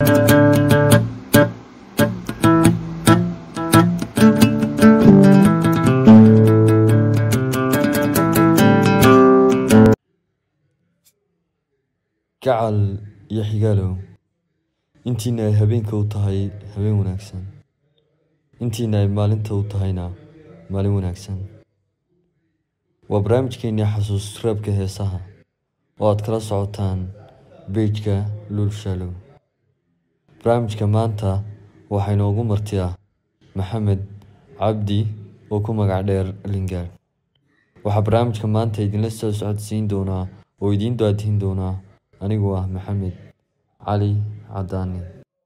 gacal iyo xigaalow intiina ay habeenka u tahay habeen wanaagsan intiina ay maalinta u tahayna maalin wanaagsan waa barnaamijkeena xasuus raabka heesaha oo aad kala socotaan page-ka Lulshalo barnaamijka maanta waxay noogu martiyaa Maxamed Cabdi oo ku magac dheer Lingard waxa barnaamijka maanta idinla soo socodsiin doona oo idin daadin doona anigu ah Maxamed Ali Cadani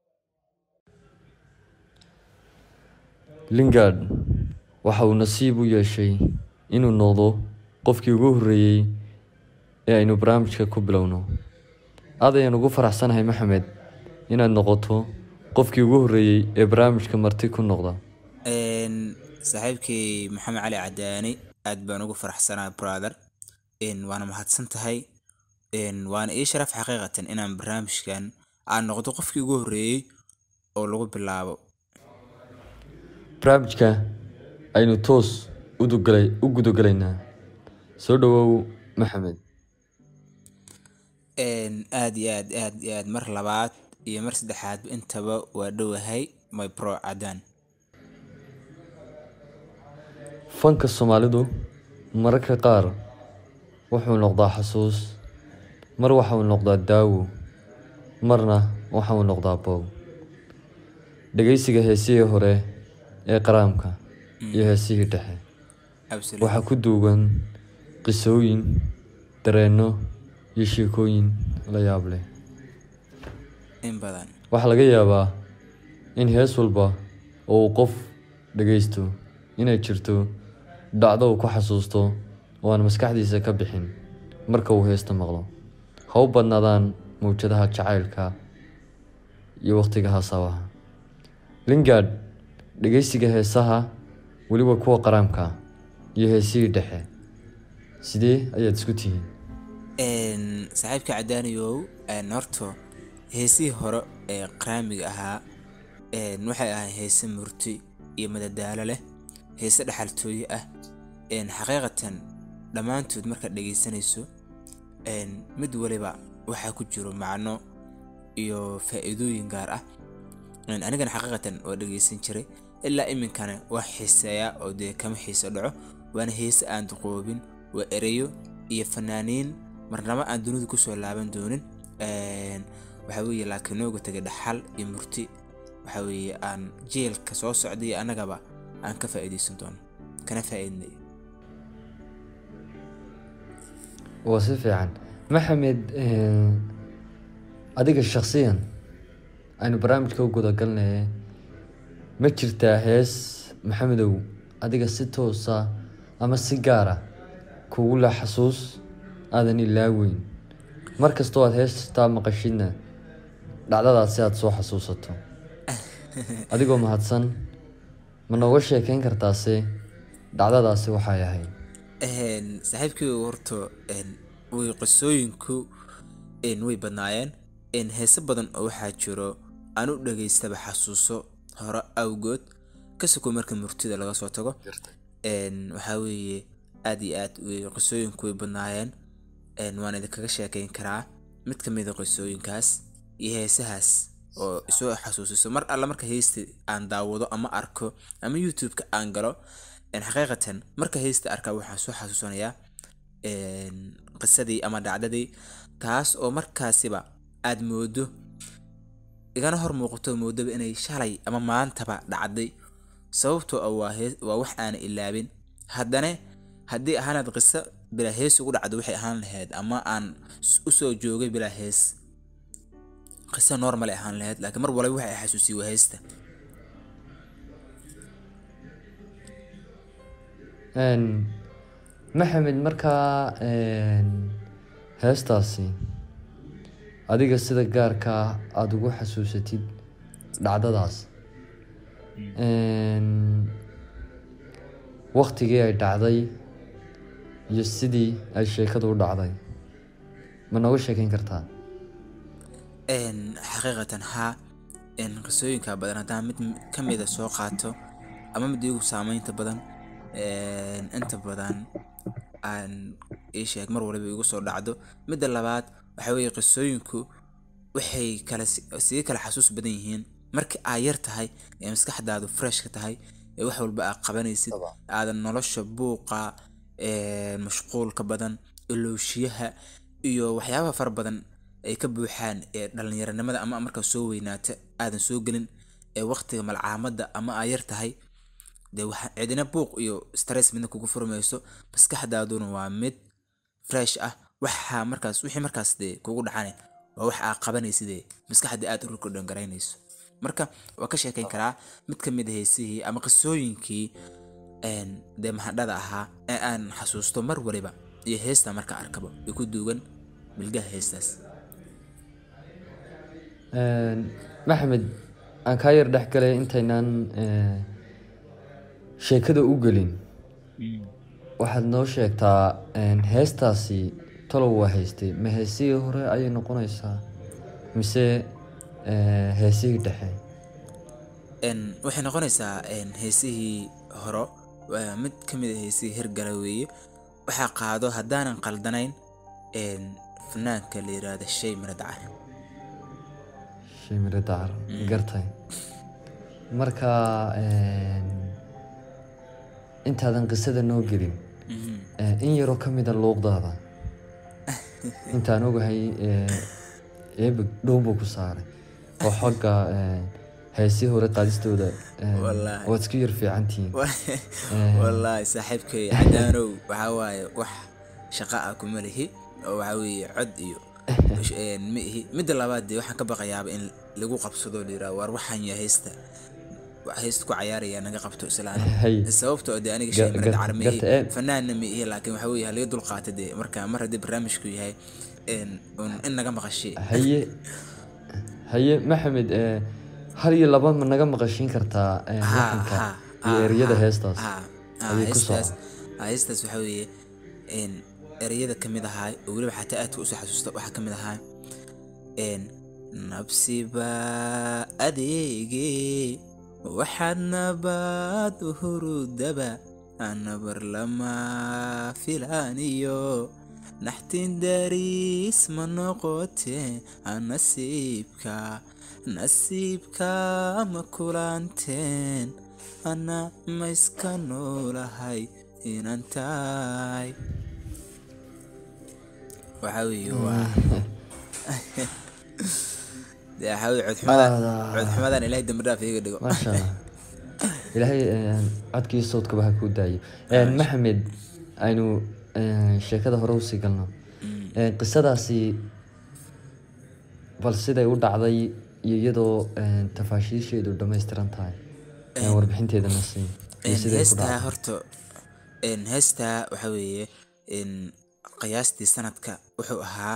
Lingard waxa uu nasiib u yeeshay inuu noqdo qofkii ugu horeeyay ee aynu barnaamijka ku bilowno aadayaan ugu faraxsanahay Maxamed inaad noqoto qofkii ugu horeeyay ee barnaamijka marti ku noqda saaxiibkii Maxamed Ali Cadani aad baan ugu faraxsanahay brother waana mahadsan tahay waana ii sharaf xaqiiqatan inaan barnaamijkan aan noqdo qofkii ugu horeeyay oo lagu bilaabo barnaamijka aynu toos u gudogalaynaa soo dhawow Maxamed aad iyo aad mar labaad iyo mar saddexaad intaba waa dhowahay my bro Cadani fanka Soomaalidu mararka qaar wuxuu noqdaa xasuus mar waxa uu noqdaa daawo marna waxa uu noqdaa boob dhageysiga heesihii hore ee qaraamka iyo heesihii dhexe waxa ku duugan qisooyin dareenno iyo sheekooyin la yaab leh in badan waxa laga yaabaa in hees walba oo qof dhageysto inay jirto dhacdo uu ku xasuusto oo aan maskaxdiisa ka bixin marka uu heesta maqlo ha u badnaadaan mawjadaha jacaylka iyo waqtiga haasawaha Lingard dhageysiga heesaha waliba kuwa qaraamka iyo heesihii dhexe sidee ayaad isku tihiin saaxiibka Cadaniyow horto heesihii hore ee qaraamiga ahaa waxay ahayd heese murti iyo madadaalo leh heese dhaxaltooy ah xaqiiqatan dhamaantood marka dhageysanayso mid waliba waxa ku jiro macno iyo faa'iidooyin gaar ah anigana xaqiiqatan oo dhageysan jiray ilaa iminkana wax xiiseeya oo de kama xiiso dhaco waana heese aan duqoobin waa ereyo iyo fanaaniin marnaba aan dunida ku soo laaban doonin waxa weeye laakiin nooga tagay dhaxal iyo murti waxa weeye aan jeelka soo socday anagaba aan ka faa'iideysan doono kana faa'iidnay وصفي fiican Maxamed adiga shakhsiyan aynu barnaamijka u guda galnay ma jirtaa hees Maxamedow adiga si toos ah ama si gaar ah kugu la xasuus aadan ilaaweyn markastoo aad heestaa maqashidna dhacdadaas aad soo xasuusato adigoo mahadsan ma nooga sheekayn kartaase dhacdadaasi waxay ahayd saaxiibkii horto way qisooyinku way badnaayeen heese badan oo waxaa jiro aan u dhageystaba xasuuso hore awgood ka soo marka murtida laga soo tago waxa weeye aad iyo aad qisooyinku way badnaayeen waan idinkaga sheekayn karaa mid ka mid ah qisooyinkaas iyo heesahaas oo isoo xasuusiso mar alla marka heesta aan daawado ama arko ama YouTube-ka aan galo xaqiiqatan marka heesta arka waxaan soo xasuusanayaa qisadii ama dhacdadii taas oo markaasiba aad moodo igana hor muuqato moodaba inay shalay ama maantaba dhacday sababtoo ah waa wax aan ilaabin haddana haddii ahaanad qisa bila hees ugu dhacdo waxay ahaan lahayd ama aan u soo joogay bila hees qisa normal ahaan lahayd laakiin mar walba waxay xasuusi waa heesta Maxamed markaa heestaasi adiga sida gaarka aad ugu xasuusatid dhacdadaas waqtigii ay dhacday iyo sidii ay sheekadu u dhacday ma nooga sheekayn kartaa xaqiiqatan ha qisooyinka badan haddaan mid ka mid ah soo qaato ama mid igu saameynta badan inta badan aan ii sheeg mar waliba igu soo dhacdo. Midda labaad waxa weeye qisooyinku waxay sii kala xasuus badan yihiin markii aad yar tahay ee maskaxdaadu fresh ka tahay ee wax walba aad qabanaysid طبعا aadan nolosha buuqa mashquulka badan ilowshiyaha iyo waxyaabaha fara badan ay ka buuxaan ee dhalinyaranimada ama markaa soo weynaata aadan soo gelin ee waqtiga malcaamadda ama aad yar tahay dee waxa cidina buuq iyo stress midna kugu furmayso maskaxdaaduna waa mid fresh ah wixii markaas dee kugu dhacane waa wax aad qabanaysid ee maskaxda aad u kordhan garaynayso. Marka waa ka sheekayn karaa mid ka mid ah heesihii ama qisooyinkii dee mahadhada ahaa ee aan xasuusto mar waliba iyo heesta marka arkabo ay ku duugan bilgaha heestaas. maxamed aan kaa yar dhex galay intaynaan sheekada u gelin waxaad noo sheegtaa heestaasi talow waa haystay ma heesihii hore ayay noqonaysaa mise heesihii dhexe? Waxay noqonaysaa heesihii horo waa mid ka mid ah heesihii hirgala weeye. waxaa qaado haddaanan qaldanayn fanaanka la yiraahdo Shay Miro Dacar. Shay Miro Dacar gartay. marka intaadan qisada noo gelin in yaroo ka mid a luuqdaada intaan ogahay eeba dhowbuu ku saaray oo xagga heesii hore qaadistooda waad isku yar fiicantihiin. wallaahi saaxiibkay cadaanow waxaa waaye wax shaqa ah kuma lihi oo waxaa weeye cod iyo ma ihi. Midda labaad dee waxaan ka baqayaaba in lagu qabsado la yiraahdo war waxaan yahay heesta ku cayaaraya naga qabto islaan sababtoo ah aniga Shay Miro Dacar ma ihi fanaanna ma ihi laakiin waxa weeye hal dulqaatay dee marka mar haddii barnaamijku yahay in naga maqashay. haye maxamed hal iyo laba ma naga maqashiin kartaa waxanka iyo ereyada heestaas? heestaas waxa weeye ereyada ka mid ahaa oo weliba xataa aadka usoo xasuusta waxaa ka mid ahaa nabsiba adeegee waxaad nabad u hurudaba anabar lama filaaniyo naxtin dariis ma noqotee nasiibka ma kulanteen ana ma iska noolahay inaan tahay. waxaa weeye waa dee waxaa weeye codxumadan ilaahay dambi dhaaf iiga dhigo. maasha allah ilaahay codkii sawdkaba ha kuu daayo. maxamed aynu sheekada hore usii galno qisadaasi bal siday u dhacday iyo iyadoo tafaashiisheedu dhammaystiran tahay warbixinteeda na sii heestaa horta heestaa waxaa weeye qiyaastii sanadka wuxuu ahaa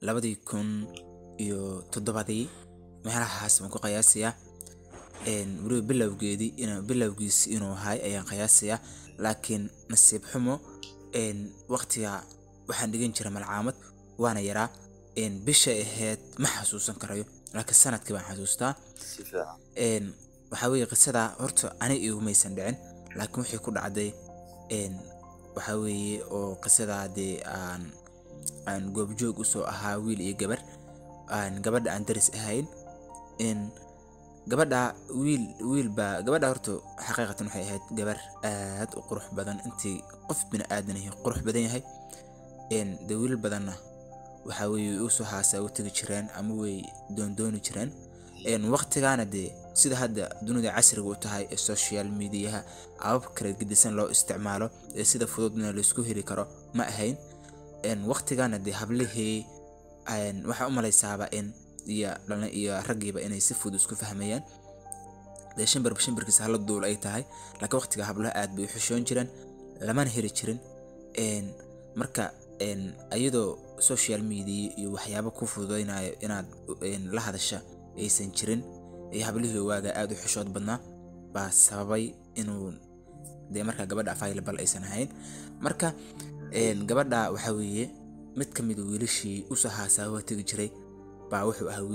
2007 meelahaas baan ku qiyaasayaa weliba bilowgiisi inuu ahay ayaan qiyaasayaa laakiin nasiib xumo waqtiga waxaan dhigan jiray malcaamad waana yaraa bisha ahayd ma xasuusan karayo laakiin sanadkii baan xasuustaa. waxaa weeye qisada horta ani igumaysan dhicin laakiin wixii ku dhacday waxaa weeye oo qisada dee aan goobjoog usoo ahaa wiil iyo gabar gabadha aan daris ahayn gabadha horta xaqiiqatan waxay ahayd gabar aad u qurux badan intii qof bini aadan yahay qurux badan yahay dee wiil badanna waxaa weeye usoo haasaa u tegi jireen ama way doondooni jireen waqtigaana dee sida hadda dunida casriga u tahay ee social mediaha abab kala gedisan loo isticmaalo ee sida fududna laisku heli karo ma ahayn waqtigaana dee hablihii waxaa u malaysaaba iyo raggiiba inay si fudud isku fahmayaan dee shimbirkiisa hala duul ay tahay laakiin waqtiga hablaha aad bay u xishoon jireen lamana heli jirin marka ayadoo social media iyo waxyaabo ku fududaynayo inaad la hadasha aysan jirin iyo hablihii waaga aad u xishood badnaa baa sababay inuu dee marka gabadha available aysan ahayn. marka gabadha waxaa weeye mid ka mid wiilashii usoo haasaa waa tegi jiray baa wuxuu ahaa wiil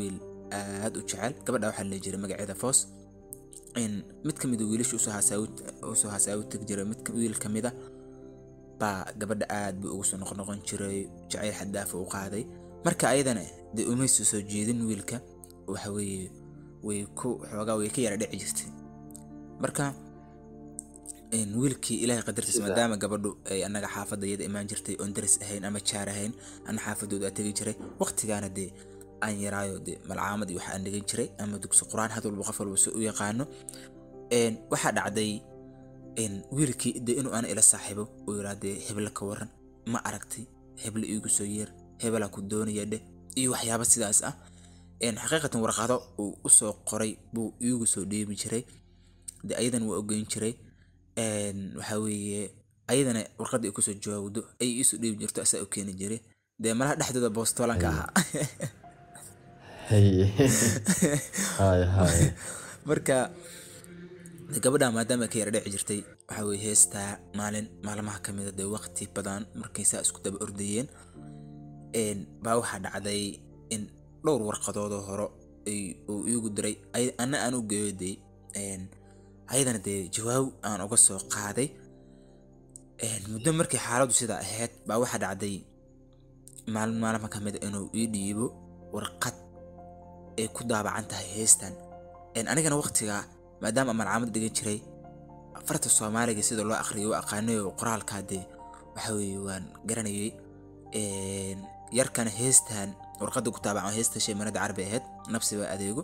aad u jecel gabadha waxaa la jiray magaceeda Foos mid ka mid ah wiilasha usoo hasaawi tag jiray wiil ka mid ah baa gabadha aad buu ugu soo noqon jiray jacayl xad dhaaf u qaaday marka ayadana dee uma soo jeedin wiilka waxa weeye way ka yara dhici jirtay marka wiilkii ilaahay qadartiisa maadaama gabadhu ay anaga xaafadayada imaan jirtay oon daris ahayn ama jaar ahayn ana xaafadooda tagi jiray waqtigaana dee aan yaraayo dee malcaamad iyo waxa aan dhigan jiray ama dugsi quraan had walba qof walba u yaqaano waxa dhacday wiilkii dee inuu aan ila saaxiibo oo yiraahdo hebla ka waran ma aragtay hebla iigu soo yeer hebla ku doonaya dhe iyo waxyaabo sidaas ah xaqiiqatan warqado uu u soo qoray buu iigu soo dheebi jiray dee ayadan waa ogeyn jiray waxa weeye ayadana warqada ay ku soo jawaabdo ay isu dheebi jirto asaa u keeni jiray dee malaha dhexdooda boostolanka ahaa hay marka gabadha maadaama ka yara dhici jirtay waxa weeye heestaa maalmaha ka mid ah dee waqti badan markay saa isku daba ordayeen baa waxaa dhacday in dhowr warqadood oo hore uu iigu diray aan u geeyoday ayadana dee jawaab aan uga soo qaaday muddo markii xaaladdu sidaa ahayd baa waxaa dhacday maalmaha ka mid ah inuu ii dhiibo warqad ay ku daabacan tahay heestan anigana waqtigaa maadaama malcaamad dhigan jiray farta Soomaaliga sida loo akhriyo aqaanayo qoraalka dee waxa weeye waan garanayay yarkan heestan warqada ku taabacan heesta shay manada Carabi ahayd nafsiba adeego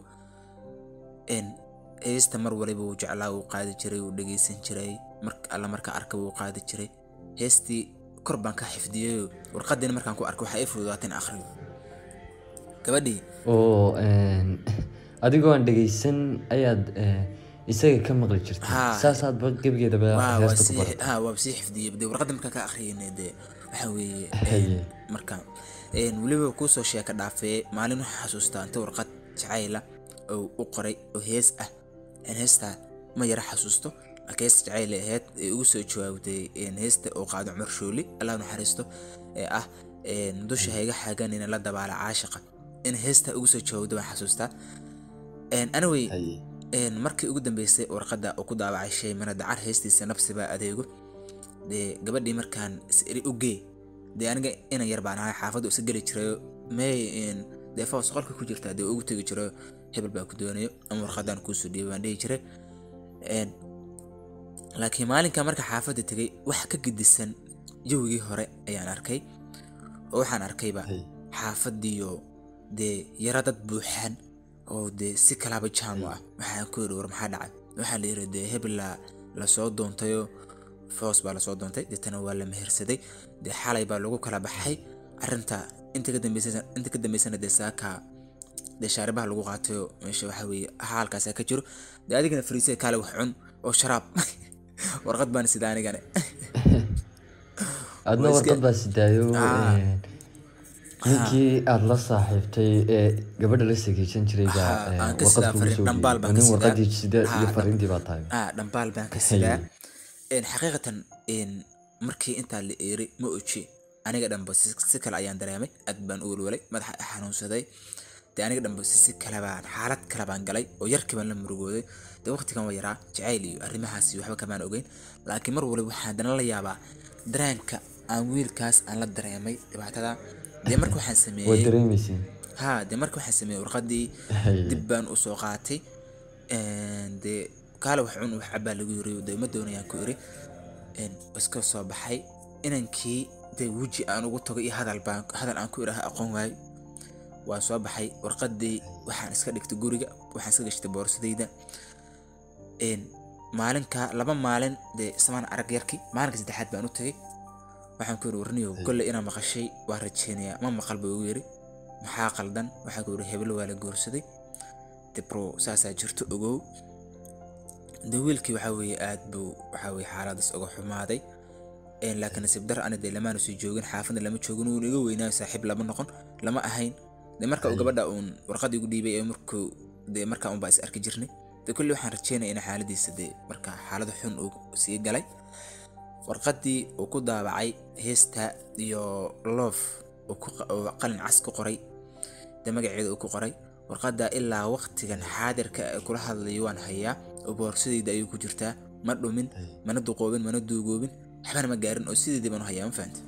heesta mar waliba uu jeclaa uu qaadi jiray uu dhageysan jiray marka arka uu qaadi jiray heestii kor baan ka xifdiyay warqadina markaan ku arko waxa ay fududaatay in akhriyo gabadhii oo adigoo aan dhageysan ayaad isaga ka maqli jirtay saasaad gabigeeda heesta ku qortay waa sii xifdiyay dee warqada markaan ka akhriyay dee waxa weeye marka waliba ku soo sheeka dhaafay maalin waxa xasuustaa inta warqad jacayla oo u qoray oo hees ah heesta ma yara xasuusto akees jacayl ahayd ugu soo jawaabtay heesta oo qaado Cumar Shooli Allah naxariisto ah dusha hayga xagan in la dabaala caashiqa in heesta ugu soo jawaabdo waan xasuustaa anyway markii ugu dambeysay warqada oo ku daabacay shay manada car heestiisa nafsiba adeego dee gabadhii markaan isiri u gee dee aniga ina yar baan ahay xaafadu is gali jiray dee Foos qolka ku jirta dee ugu tagi jiray hebel baa ku doonayo ama warqadan ku soo dhiibaan dhihi jiray laakiin maalinka marka xaafada tagay wax ka gidisan jawigii hore ayaan arkay oo waxaan arkayba xaafadiyo dee yara dad buuxan oo dee si kalaaba jaamo ah waxaan ku yiri war maxaa dhacay waxaa la yiri dee hebel la soo doontayo Foos baa la soo doontay deetana waa la mehersaday dee xalay baa lagu kala baxay arinta inta ka dambeysana dee saaka dee shaaribaha lagu qaatayo meesha waxa weeye halkaas ka jiro dee adigana fariisay kale wax cun oo sharaab warqad baan sidaa anigana adna warqad baa sidaayo ninkii aad la saaxiibtay gabadha la sageysan jiray baa warqadii sida iyo fariintii baa tahay dhambaal baan ka sidaa xaqiiqatan markii inta la eeri ma oji aniga dhanba si kale ayaan dareemay aad baan u walwalay madaxa xanuunsaday dee aniga dhanba si kale baan xaalad kale baan galay oo yarkii baan la murugooday dee waqtigan waa yaraa jacayl iyo arrimahaas waxba kamaan ogeyn laakiin mar waliba waxaan dana la yaabaa dareenka aan wiilkaas aan la dareemay dhibaatada dee marka waxaan sameeyay dareemaysin dee marka waxaan sameeyay warqadii dib baan u soo qaatay dee kale wax cun wax cabaa lagu yiri dee ma doonayaan ku yiri iska soo baxay inankii dee wuji aan ugu tago iyo hadal aan ku iraha aqoon waay waa soo baxay warqadii waxaan iska dhigtay guriga waxaan iska gashtay boorsadayda maalinka laba maalin dee samaan arag yarkii maalinka saddexaad baan u tagay waxaan ku yiri warniyo golle inaan maqashay waa rajeynayaa ma maqal buu igu yiri maxaa qaldan waxaan ku yiri hebel waa la guursaday dibro saasaa jirto ogow dee wiilkii waxa weeye aad buu waxa weeye xaaladaas uga xumaaday laakiin nasiib dar aan dee lamaana soo joogin xaafadna lama joogin uu iga weynaa saaxiib lama noqon lama ahayn dee marka uu gabadha uun warqad igu dhiibay markuu dee marka uun baa is arki jirnay dee kulli waxaan rajeynayaa in xaaladiisa dee marka xaalada xun uu sii galay warqadii uu ku daabacay heesta iyo love oo qalin cas ku qoray dee magaceeda uu ku qoray warqadda ilaa waqtigan xaadirka ee kula hadlayo waan hayaa oo boorsadayda ayuu ku jirtaa ma dhumin mana duqoobin mana duugoobin waxbana ma gaarin oo sideedii baan u hayaa ma fahantay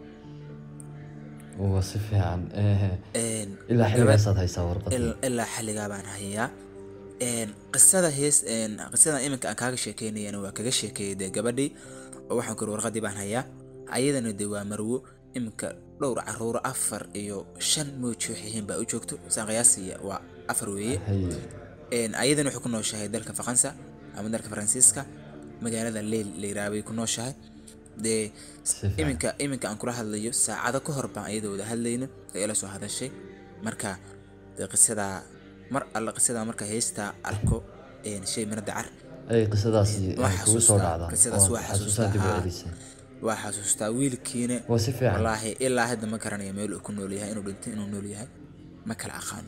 si fiican ilaa xilligaasaad haysaa warqadda ilaa xilligaa baan hayaa qisada iminka aan kaaga sheekeynayana waa kaga sheekeeyay dee gabadhii oo waxaan kuri warqadii baan hayaa ayadana dee waa marwo iminka dhowr caruuro 4 iyo 5 mooji waxihiin baa u joogto saan qiyaasiya waa 4 weeye ayadana waxay ku nooshahay dalka Faransa ama dalka Faransiiska magaalada Lille leeraabay ku nooshahay dee iminka aan kula hadlayo saacado ka hor baan ayadoo wada hadlayno ay la soo hadashay marka dee qisada marka heesta arko shay mana dacar ay qisadaasi ay kugu soo dhacdaa qisadaas waa xasuustaa wiilkiina wallaahi ilaa hadda ma garanayo meel uu ku nool yahay inuu dhintay inuu nool yahay ma kala aqaano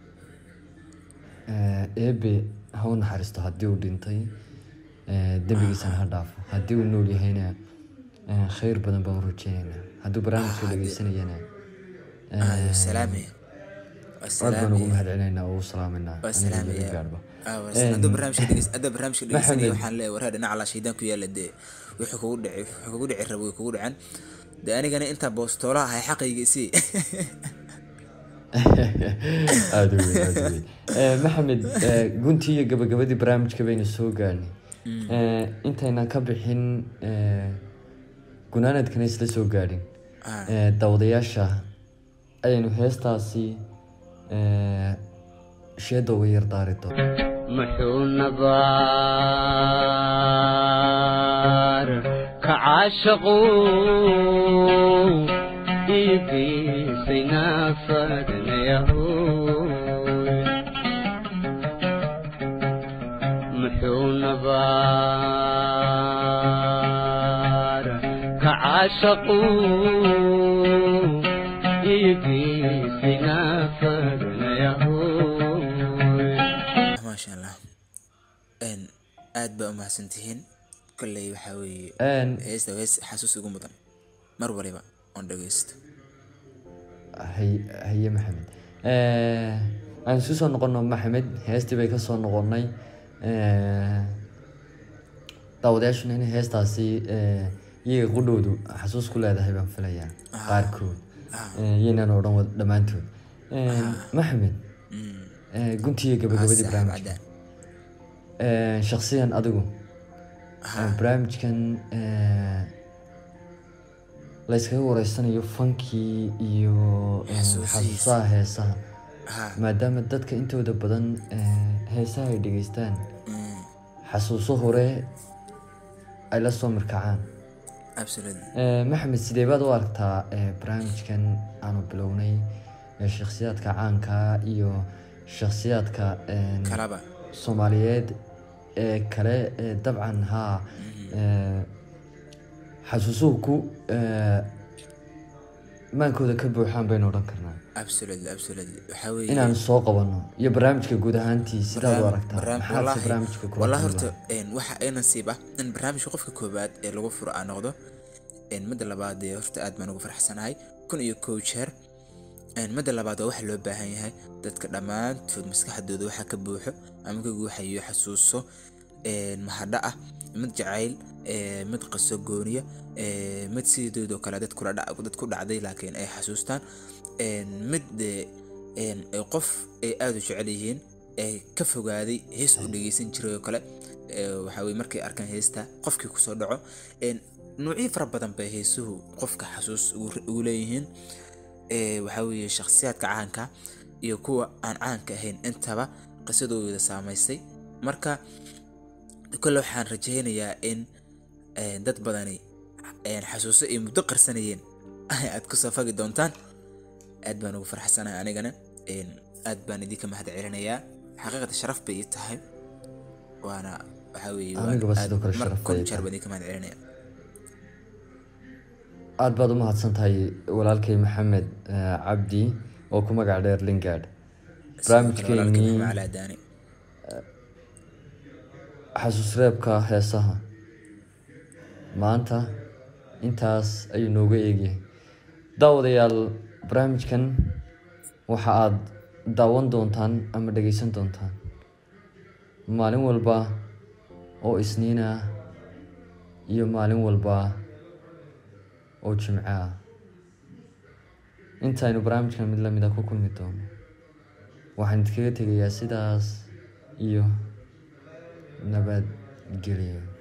eebe ha u naxariisto haddii uu dhintay dembigiisana ha dhaafo haddii uu nool yahayna khayr badan baan u rajeynaynaa hadduu barnaamijka dhegeysanayana salaame aad baan ugu mahadcelinaynaa oo u salaaminaa hadduu barnaamijka dhegeysanaya waxaan leeyahay waraa dhinaca la shaydaan ku yaala dee wixii kugu dhici rabo way kugu dhaceen dee anigana intaa boostoolaha ahay xaqayga isii aad u weyn maxamed guntii iyo gabagabadii barnaamijka baynu soo gaarnay intaynan ka bixin gunaanadkana isla soo gaadhin daawadayaasha ayaynu heestaasi sheeda uga yar daari doona muxuu nabaar ka caashaqu iibisay naafadnayahoy muxuu nabaar ka caashaqu iibisay naafadnayahoy maasha allah aad baa u mahadsantihiin kolley waxaa weeye heesta hees xasuus ugu mudan mar waliba oon dhegeysto haye maxamed aan isu soo noqono maxamed heestii bay ka soo noqonnay daawadayaashuna in heestaasi iyaga qudhowdu xasuus ku leedahay baan filayaa qaarkood iyaynaan oo dhan dhammaantood maxamed guntiga gabagabadii barnaamijka shakhsiyan adigu barnaamijkan layskaga wareysanayo fankii iyo xasuusaha heesaha maadaama dadka intooda badan heesaha ay dhegeystaan xasuuso hore ay la soo mirkacaan maxamed sidee baad u aragtaa barnaamijkan aanu bilownay shakhsiyaadka caanka iyo shakhsiyaadka soomaaliyeed kale dabcan haa xasuusuhu ku maankooda ka buuxaan baynu odhan karnaa inaan soo qabanno iyo barnaamijka guud ahaantii sidaad u aragtaa maxaadse barnaamijka wallah horta waxa ay nasiib ah in barnaamijka qofka koobaad ee lagu furo aan noqdo midda labaad ee horta aad baan ugu faraxsanahay 1 jeer midda labaad waa waxa loo baahan yahay dadka dhammaantood maskaxdooda waxa ka buuxo ama ka guuxayo xasuuso mahadha ah mid jacayl mid qaso gooniya mid sidoo kale dad ku dhacday laakiin ay xasuustaan mid qof ay aad u jecel yihiin ay ka fogaaday hees u dhageysan jiray oo kale waxa weey markay arkaan heesta qofkii ku soo dhaco nuucyo fara badan bay heesuhu qofka xasuus ugu leeyihiin waxa weeye shakhsiyaadka caanka iyo kuwa aan caanka ahayn intaba qisadooda saameysay marka kullu waxaan rajaynayaa in dad badani xasuuso ay muddo qarsanayeen aad ku soo fagi doontaan aad baan ugu faraxsanahay anigana aad baan idinka mahadcelinayaa xaqiiqada sharaf bay ii tahay waana waxa weeye waan jar baan idinka mahadcelinayaa aad baad u mahadsan tahay walaalkay maxamed cabdi oo ku magac dheer Lingard barnaamijkeennii xasuus reebka heesaha maanta intaas ayuu nooga eegyahay daawadayaal barnaamijkan waxa aad daawan doontaan ama dhageysan doontaan maalin walba oo isniin ah iyo maalin walba oo jimco ah. intaynu barnaamijkan mid lamid ah ku kulmi doono waxaan idinkaga tegayaa sidaas iyo nabadgelyo.